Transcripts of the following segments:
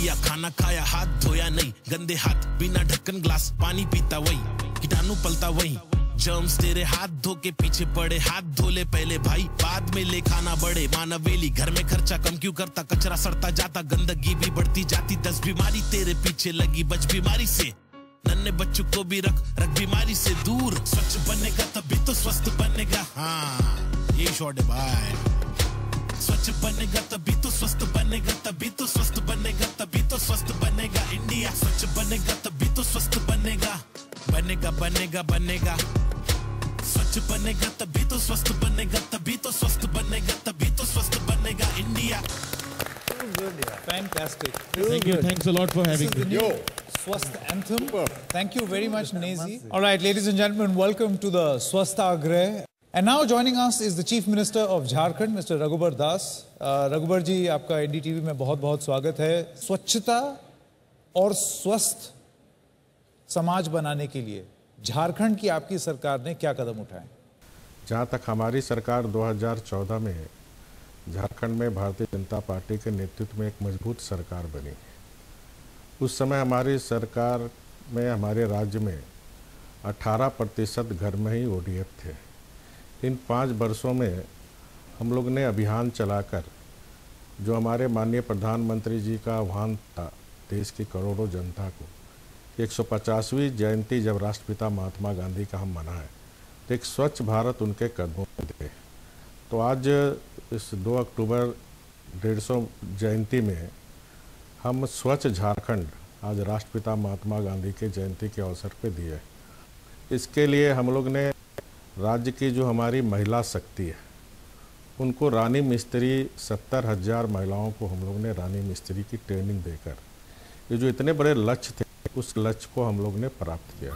India, खाना खाया हाथ धोया नहीं, गंदे हाथ बिना ढक्कन ग्लास पानी पीता वही, कीटाणु पलता वही, जर्म्स तेरे हाथ धो के पीछे पड़े, हाथ धो ले पहले भाई, बाद में ले खाना बढ़े, मानवेली घर में खर्चा कम क्यों करता, कचरा सड़ता जाता, गंदगी भी बढ़ती जाती, 10 बीमारी तेरे पीछे लगी, बच बीमारी से, नन्हे बच्चों को भी रख बीमारी से दूर, स्वच्छ बनेगा तभी तो स्वस्थ बनेगा, हाँ ये शॉर्ट है भाई, स्वच्छ बनेगा तभी तो स्वस्थ बनेगा, तभी तो स्वस्थ बनेगा, तभी तो स्वस्थ बनेगा इंडिया, स्वच्छ बनेगा तभी तो स्वस्थ बनेगा, बनेगा बनेगा बनेगा, स्वच्छ बनेगा तभी तो स्वस्थ बनेगा, तभी तो स्वस्थ बनेगा, तभी तो स्वस्थ बनेगा India. Fantastic. Thank you. Thanks a lot for having me. Yo, Swasth anthem. Thank you very much, Nezi. All right, ladies and gentlemen, welcome to the Swasthagraha. And now joining us is the Chief Minister of Jharkhand, Mr. Raghubar Das. Raghubar ji, आपका NDTV में बहुत-बहुत स्वागत है. स्वच्छता और स्वस्थ समाज बनाने के लिए झारखंड की आपकी सरकार ने क्या कदम उठाए? जहाँ तक हमारी सरकार 2014 में झारखंड में भारतीय जनता पार्टी के नेतृत्व में एक मजबूत सरकार बनी, उस समय हमारी सरकार में हमारे राज्य में 18% घर में ही ODF थे. इन 5 वर्षों में हम लोग ने अभियान चलाकर जो हमारे माननीय प्रधानमंत्री जी का आह्वान था देश की करोड़ों जनता को, 150वीं जयंती जब राष्ट्रपिता महात्मा गांधी का हम मनाएं तो एक स्वच्छ भारत उनके कदमों में थे. तो आज इस 2 अक्टूबर 150 जयंती में हम स्वच्छ झारखंड आज राष्ट्रपिता महात्मा गांधी के जयंती के अवसर पे दिए. इसके लिए हम लोग ने राज्य की जो हमारी महिला शक्ति है उनको रानी मिस्त्री 70,000 महिलाओं को हम लोग ने रानी मिस्त्री की ट्रेनिंग देकर ये जो इतने बड़े लक्ष्य थे उस लक्ष्य को हम लोग ने प्राप्त किया.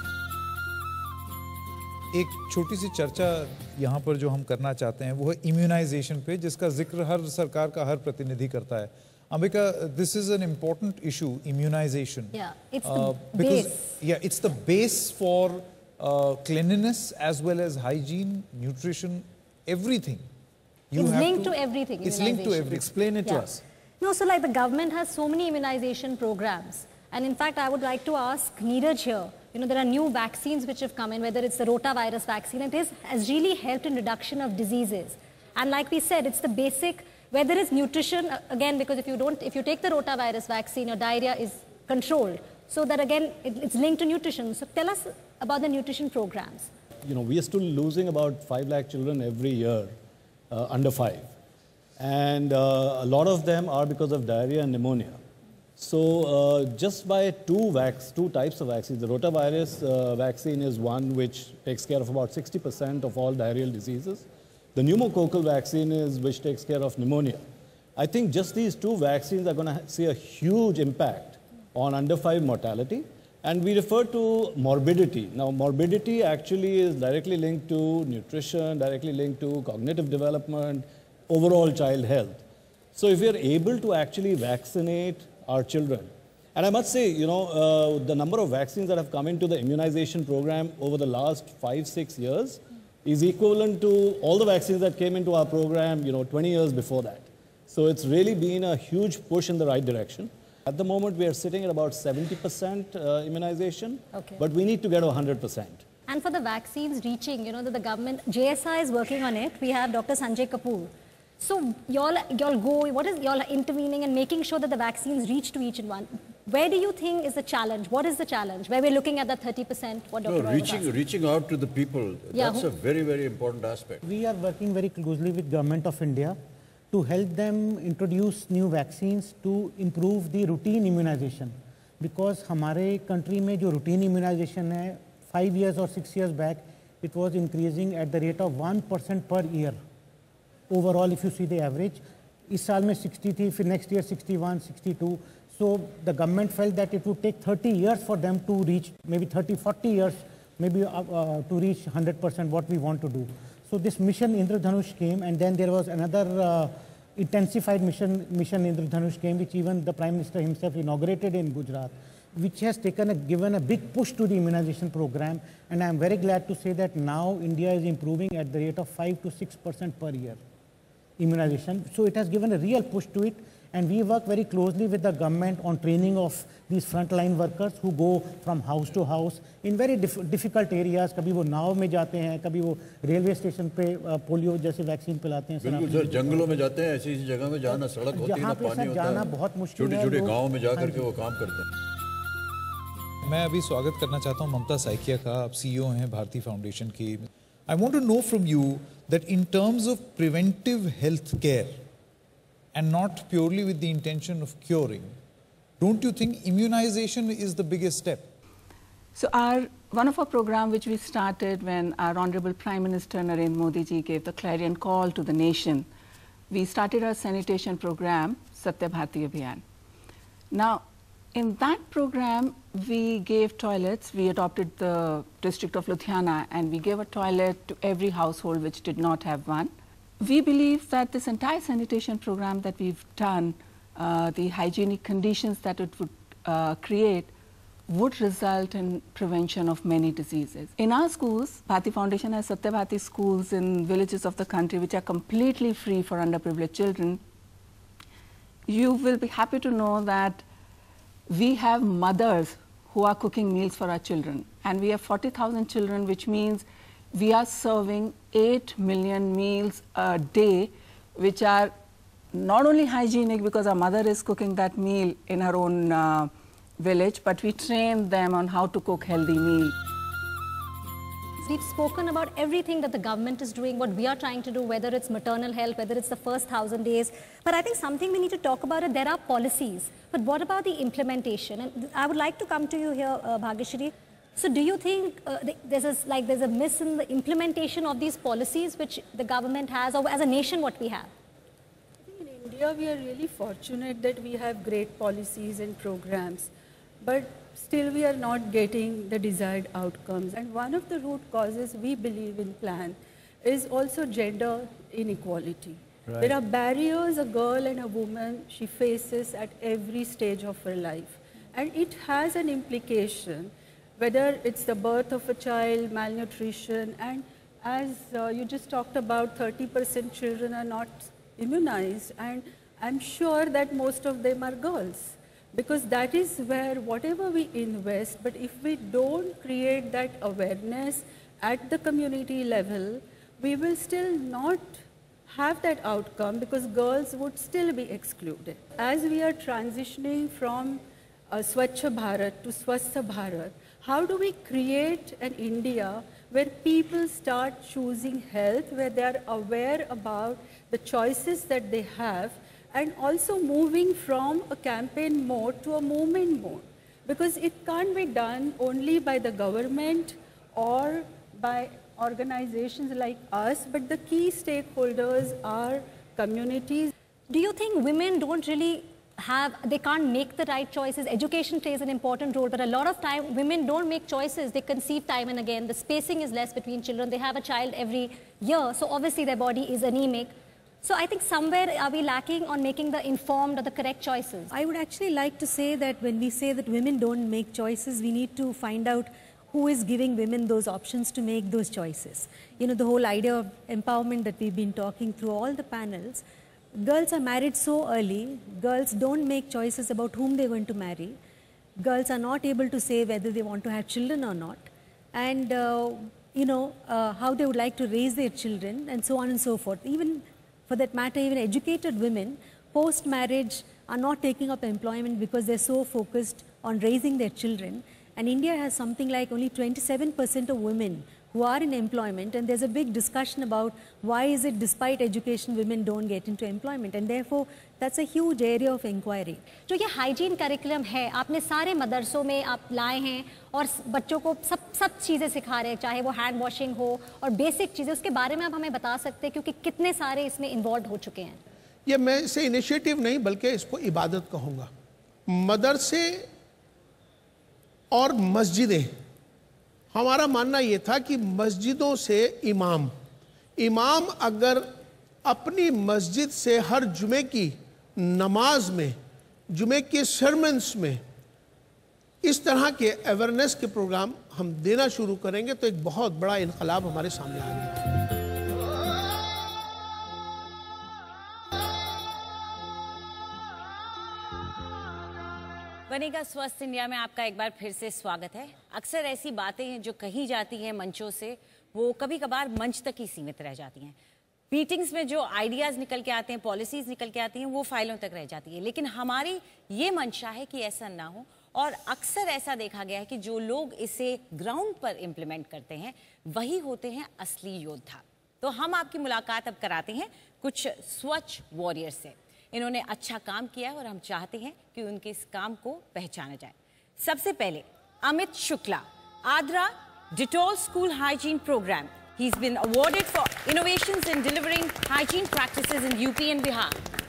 एक छोटी सी चर्चा यहाँ पर जो हम करना चाहते हैं वो है इम्यूनाइजेशन पे, जिसका जिक्र हर सरकार का हर प्रतिनिधि करता है. Ambika, this is an important issue, immunization. Yeah, it's the base. Yeah, it's the base for cleanliness as well as hygiene, nutrition, everything. It's linked to everything. It's linked to everything. Explain it to us. No, so like the government has so many immunization programs. And in fact, I would like to ask Neeraj here, you know, there are new vaccines which have come in, whether it's the rotavirus vaccine, it has really helped in reduction of diseases. And like we said, it's the basic, whether it's nutrition, again, because if you take the rotavirus vaccine, your diarrhea is controlled. So that again, it's linked to nutrition. So tell us about the nutrition programs. You know, we are still losing about 5 lakh children every year under 5. And a lot of them are because of diarrhea and pneumonia. So just by two types of vaccines, the rotavirus vaccine is one which takes care of about 60% of all diarrheal diseases. The pneumococcal vaccine is which takes care of pneumonia. I think just these 2 vaccines are going to see a huge impact on under 5 mortality. And we refer to morbidity. Now, morbidity actually is directly linked to nutrition, directly linked to cognitive development, overall child health. So if we are able to actually vaccinate our children, and I must say, you know, the number of vaccines that have come into the immunization program over the last 5-6 years is equivalent to all the vaccines that came into our program, you know, 20 years before that. So it's really been a huge push in the right direction. At the moment, we are sitting at about 70% immunization, but we need to get to 100%. And for the vaccines reaching, you know, that the government, JSI is working on it. We have Dr. Sanjay Kapoor. So y'all go, what is y'all intervening and making sure that the vaccines reach to each and one? Where do you think is the challenge? What is the challenge? Where we're looking at that 30%? What Dr. Reaching out to the people, that's a very, very important aspect. We are working very closely with Government of India to help them introduce new vaccines to improve the routine immunization. Because हमारे country में जो routine immunization है, 5 years or 6 years back, it was increasing at the rate of 1% per year. Overall, if you see the average, इस साल में 60 थी, फिर next year 61, 62. So the government felt that it would take 30 years for them to reach, maybe 30, 40 years, maybe to reach 100% what we want to do. So this mission Indradhanush came, and then there was another intensified mission Indradhanush came, which even the Prime Minister himself inaugurated in Gujarat, which has given a big push to the immunization program. And I am very glad to say that now India is improving at the rate of 5 to 6% per year immunization. So it has given a real push to it. And we work very closely with the government on training of these frontline workers who go from house to house in very difficult areas. कभी वो नाव में जाते हैं, कभी वो railway station पे polio जैसे vaccine पिलाते हैं। बिल्कुल सर, जंगलों में जाते हैं, ऐसी जगह में जहाँ ना सड़क होती है ना पानी होता है, जाना बहुत मुश्किल है, छोटे-छोटे गाँव में जा करके वो काम करते हैं। मैं अभी स्वागत करना चाहता हूँ ममता साइकिया का, आप CEO हैं भारती फाउंडेशन की। I want to know from you that in terms of preventive health care and not purely with the intention of curing, don't you think immunization is the biggest step? So one of our programs which we started when our Honorable Prime Minister Narendra Modi ji gave the clarion call to the nation, we started our sanitation program, Satya Bharti Abhiyan. Now, in that program, we gave toilets. We adopted the district of Ludhiana and we gave a toilet to every household which did not have one. We believe that this entire sanitation program that we've done, the hygienic conditions that it would create, would result in prevention of many diseases. In our schools, Bharti Foundation has Satya Bharti schools in villages of the country which are completely free for underprivileged children. You will be happy to know that we have mothers who are cooking meals for our children, and we have 40,000 children, which means we are serving 8 million meals a day, which are not only hygienic because our mother is cooking that meal in her own village, but we train them on how to cook healthy meals. We've spoken about everything that the government is doing, what we are trying to do, whether it's maternal health, whether it's the first 1,000 days. But I think something we need to talk about it, there are policies. But what about the implementation? And I would like to come to you here, Bhagyashree. So do you think there's a miss in the implementation of these policies which the government has, or as a nation what we have? I think in India we are really fortunate that we have great policies and programs, but still we are not getting the desired outcomes. And one of the root causes we believe in plan is also gender inequality. Right. There are barriers a girl and a woman she faces at every stage of her life, and it has an implication, whether it's the birth of a child, malnutrition, and as you just talked about, 30% children are not immunized, and I'm sure that most of them are girls, because that is where whatever we invest, but if we don't create that awareness at the community level, we will still not have that outcome, because girls would still be excluded. As we are transitioning from Swachh Bharat to Swastha Bharat, how do we create an India where people start choosing health, where they are aware about the choices that they have, and also moving from a campaign mode to a movement mode? Because it can't be done only by the government or by organizations like us, but the key stakeholders are communities. Do you think women don't really they can't make the right choices? Education plays an important role, but a lot of time women don't make choices. They conceive time and again. The spacing is less between children. They have a child every year, so obviously their body is anemic. So I think somewhere are we lacking on making the informed or the correct choices? I would actually like to say that when we say that women don't make choices, we need to find out who is giving women those options to make those choices. You know, the whole idea of empowerment that we've been talking through all the panels, girls are married so early, girls don't make choices about whom they're going to marry, girls are not able to say whether they want to have children or not, and how they would like to raise their children, and so on and so forth. Even for that matter, even educated women post-marriage are not taking up employment because they're so focused on raising their children. And India has something like only 27% of women who are in employment, and there's a big discussion about why is it despite education women don't get into employment, and therefore that's a huge area of inquiry. जो ये hygiene curriculum है, आपने सारे मदरसों में आप लाए हैं और बच्चों को सब चीज़ें सिखा रहे हैं, चाहे वो हैंड वॉशिंग हो और बेसिक चीज़ें, उसके बारे में आप हमें बता सकते हैं क्योंकि कितने सारे इसमें इन्वॉल्व हो चुके हैं? ये मैं इसे इनिशिएटिव नहीं बल्कि इसको इबादत कहूँगा। मदरसे और मस्जिदें, हमारा मानना ये था कि मस्जिदों से इमाम अगर अपनी मस्जिद से हर जुमे की नमाज में, जुमे के सरमन्स में इस तरह के अवेयरनेस के प्रोग्राम हम देना शुरू करेंगे तो एक बहुत बड़ा इनकलाब हमारे सामने आएगा। बनेगा स्वस्थ इंडिया में आपका एक बार फिर से स्वागत है। अक्सर ऐसी बातें हैं जो कही जाती हैं मंचों से, वो कभी कभार मंच तक ही सीमित रह जाती हैं। मीटिंग्स में जो आइडियाज़ निकल के आते हैं, पॉलिसीज़ निकल के आती हैं, वो फाइलों तक रह जाती है। लेकिन हमारी ये मंशा है कि ऐसा ना हो, और अक्सर ऐसा देखा गया है कि जो लोग इसे ग्राउंड पर इम्प्लीमेंट करते हैं वही होते हैं असली योद्धा। तो हम आपकी मुलाकात अब कराते हैं कुछ स्वच्छ वॉरियर से। इन्होंने अच्छा काम किया है और हम चाहते हैं कि उनके इस काम को पहचाना जाए। सबसे पहले Amit Shukla, Adra Dettol School Hygiene Program. He's been awarded for innovations in delivering hygiene practices in UP and Bihar.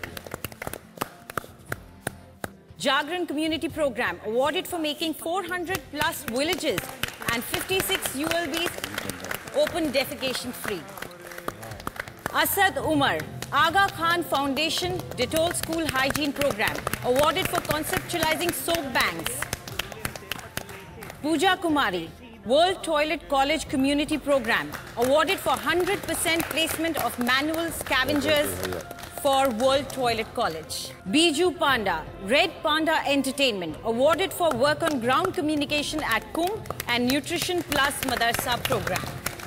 Jagran Community Program, awarded for making 400 plus villages and 56 ULBs open defecation free. Asad Umar, Aga Khan Foundation Dettol School Hygiene Program, awarded for conceptualizing soap banks. Pooja Kumari, World Toilet College Community Program, awarded for 100% placement of manual scavengers for World Toilet College. Biju Panda, Red Panda Entertainment, awarded for work on ground communication at Kumbh and Nutrition Plus Madarsa Program.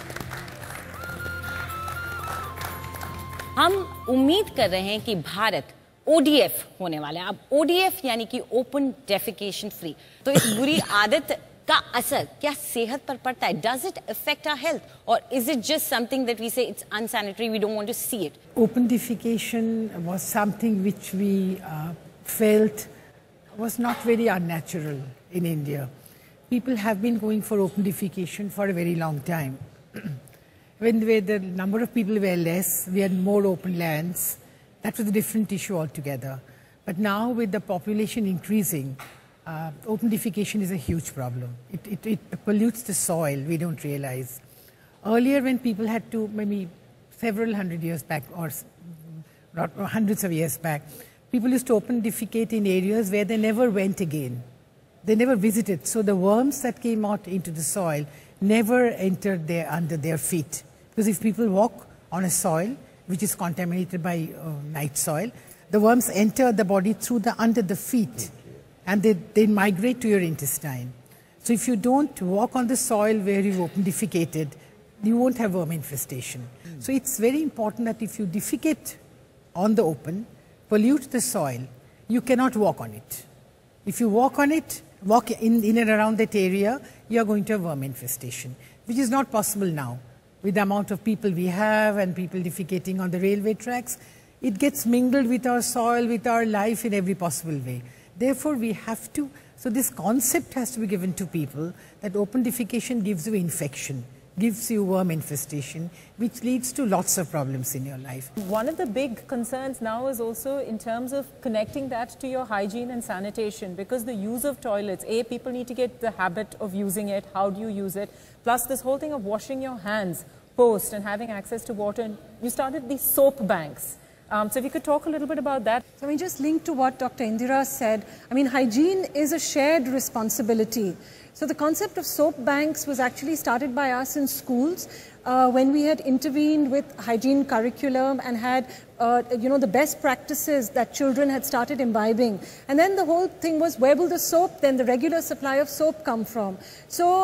हम उम्मीद कर रहे हैं कि Bharat ODF होने वाला है। अब ODF यानी कि ओपन डेफिकेशन फ्री। तो इस बुरी आदत का असर क्या सेहत पर पड़ता है? Does it affect our health, or is it just something that we say it's unsanitary, we don't want to see it? Open defecation was something which we felt was not very unnatural in India. People have been going for open defecation for a very long time. When the number of people were less, we had more open lands. That was a different issue altogether. But now with the population increasing, open defecation is a huge problem. It pollutes the soil, we don't realize. Earlier when people had to, maybe several hundred years back, or hundreds of years back, people used to open defecate in areas where they never went again. They never visited. So the worms that came out into the soil never entered under their feet. Because if people walk on a soil which is contaminated by night soil, the worms enter the body through under the feet, and they migrate to your intestine. So if you don't walk on the soil where you've open defecated, you won't have worm infestation. So it's very important that if you defecate on the open, pollute the soil, you cannot walk on it. If you walk on it, walk in and around that area, you are going to have worm infestation, which is not possible now. With the amount of people we have and people defecating on the railway tracks, it gets mingled with our soil, with our life in every possible way. Therefore, we have to, so this concept has to be given to people that open defecation gives you infection, gives you worm infestation, which leads to lots of problems in your life. One of the big concerns now is also in terms of connecting that to your hygiene and sanitation, because the use of toilets, people need to get the habit of using it, how do you use it, plus this whole thing of washing your hands post and having access to water. And you started these soap banks. So if you could talk a little bit about that. So I mean, just link to what Dr. Indira said. I mean, hygiene is a shared responsibility. So the concept of soap banks was actually started by us in schools when we had intervened with hygiene curriculum and had the best practices that children had started imbibing. And then the whole thing was, where will the soap, then the regular supply of soap come from? So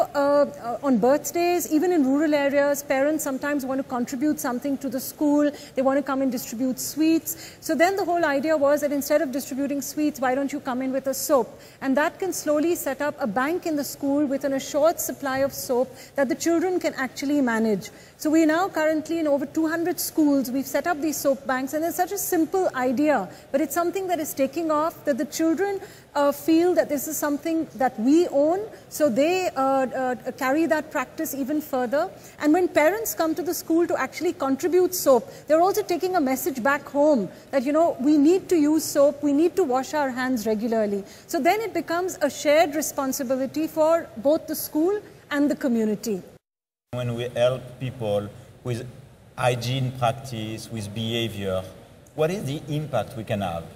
on birthdays, even in rural areas, parents sometimes want to contribute something to the school. They want to come and distribute sweets. So then the whole idea was that instead of distributing sweets, why don't you come in with a soap? And that can slowly set up a bank in the school with an assured supply of soap that the children can actually manage. So we now currently in over 200 schools, we've set up these soap banks, and it's such a simple idea, but it's something that is taking off, that the children feel that this is something that we own, so they carry that practice even further. And when parents come to the school to actually contribute soap, they're also taking a message back home that, we need to use soap, we need to wash our hands regularly. So then it becomes a shared responsibility for both the school and the community. When we help people with hygiene practice, with behavior, what is the impact we can have?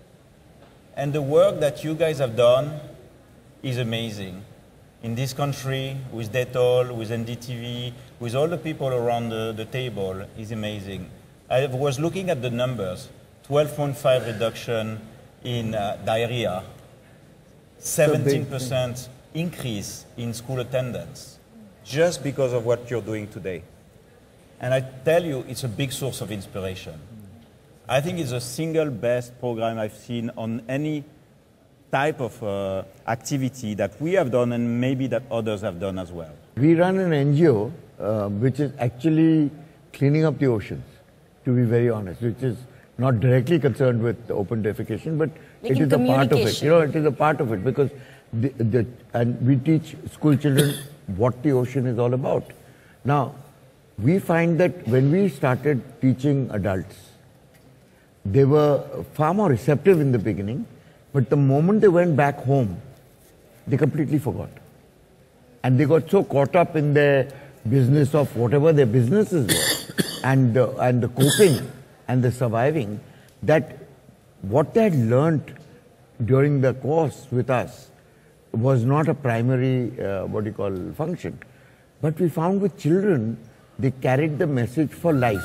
And the work that you guys have done is amazing. In this country, with Dettol, with NDTV, with all the people around the table, is amazing. I was looking at the numbers, 12.5 reduction in diarrhea, 17% increase in school attendance just because of what you're doing today. And I tell you, it's a big source of inspiration. I think it's the single best program I've seen on any type of activity that we have done and maybe that others have done as well. We run an NGO which is actually cleaning up the oceans, to be very honest, which is not directly concerned with open defecation, but it is a part of it. You know, it is a part of it because and we teach school children what the ocean is all about. Now, we find that when we started teaching adults, they were far more receptive in the beginning, but the moment they went back home, they completely forgot. And they got so caught up in their business of whatever their businesses were, and the coping and the surviving, that what they had learnt during the course with us was not a primary, function. But we found with children, they carried the message for life.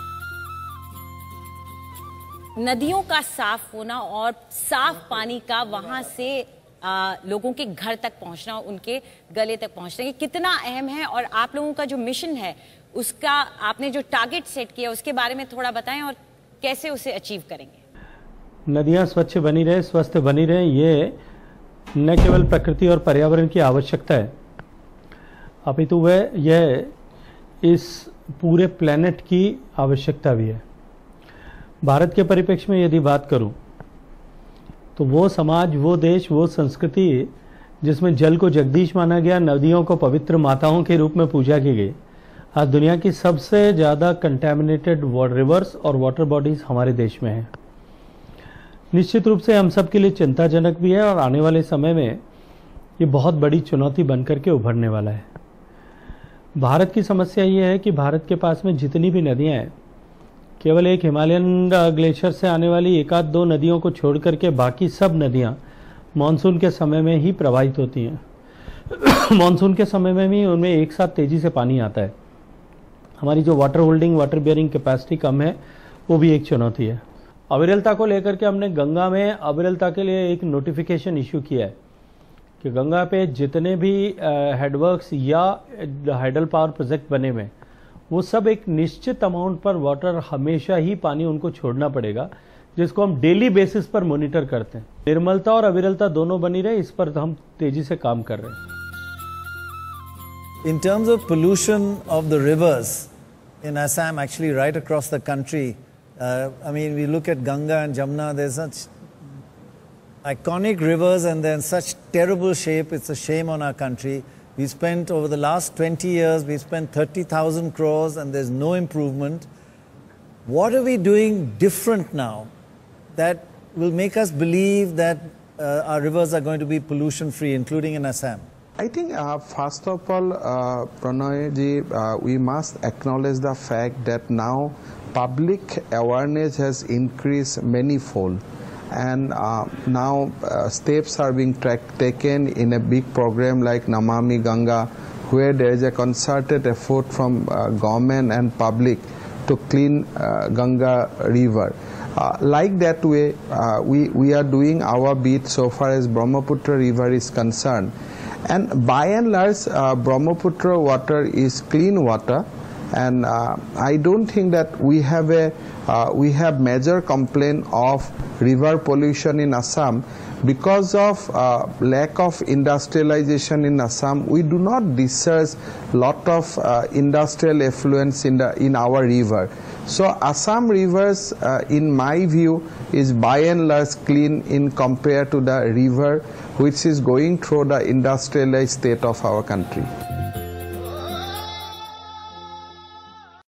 नदियों का साफ होना और साफ पानी का वहां से लोगों के घर तक पहुंचना, उनके गले तक पहुंचना, ये कितना अहम है। और आप लोगों का जो मिशन है, उसका आपने जो टारगेट सेट किया, उसके बारे में थोड़ा बताएं और कैसे उसे अचीव करेंगे। नदियां स्वच्छ बनी रहे, स्वस्थ बनी रहे, ये न केवल प्रकृति और पर्यावरण की आवश्यकता है, अपितु वह यह इस पूरे प्लेनेट की आवश्यकता भी है। भारत के परिप्रेक्ष्य में यदि बात करूं, तो वो समाज, वो देश, वो संस्कृति जिसमें जल को जगदीश माना गया, नदियों को पवित्र माताओं के रूप में पूजा की गई, आज दुनिया की सबसे ज़्यादा कंटेमिनेटेड रिवर्स और वाटर बॉडीज हमारे देश में हैं। निश्चित रूप से हम सब के लिए चिंताजनक भी है और आने वाले समय में ये बहुत बड़ी चुनौती बनकर के उभरने वाला है। भारत की समस्या ये है कि भारत के पास में जितनी भी नदियां हैं, केवल एक हिमालयन ग्लेशियर से आने वाली एक आध दो नदियों को छोड़ करके बाकी सब नदियां मानसून के समय में ही प्रवाहित होती हैं। मानसून के समय में भी उनमें एक साथ तेजी से पानी आता है। हमारी जो water holding, water bearing capacity कम है, वो भी एक चुनौती है। अविरलता को लेकर के हमने गंगा में अविरलता के लिए एक नोटिफिकेशन इशू किया है कि गंगा पे जितने भी हेडवर्क्स या हाइडल पावर प्रोजेक्ट बने हुए, वो सब एक निश्चित अमाउंट पर वाटर हमेशा ही पानी उनको छोड़ना पड़ेगा, जिसको हम डेली बेसिस पर मॉनिटर करते हैं। निर्मलता और अविरलता दोनों बनी रहे, इस पर हम तेजी से काम कर रहे हैं। In terms of pollution of the rivers in Assam, actually right across the country, I mean, we look at Ganga and Jamuna, there's such iconic rivers and they're in such terrible shape. It's a shame on our country. We spent, over the last 20 years, we spent 30,000 crores and there's no improvement. What are we doing different now that will make us believe that our rivers are going to be pollution-free, including in Assam? I think, first of all, Pranay ji, we must acknowledge the fact that now public awareness has increased manyfold. And now steps are being taken in a big program like Namami Ganga, where there is a concerted effort from government and public to clean Ganga river. Like that way, we are doing our bit so far as Brahmaputra river is concerned. And by and large, Brahmaputra water is clean water. And I don't think that we have major complaint of river pollution in Assam because of lack of industrialization in Assam. We do not discharge lot of industrial effluents in our river. So Assam rivers, in my view, is by and large clean in compared to the river which is going through the industrialized state of our country.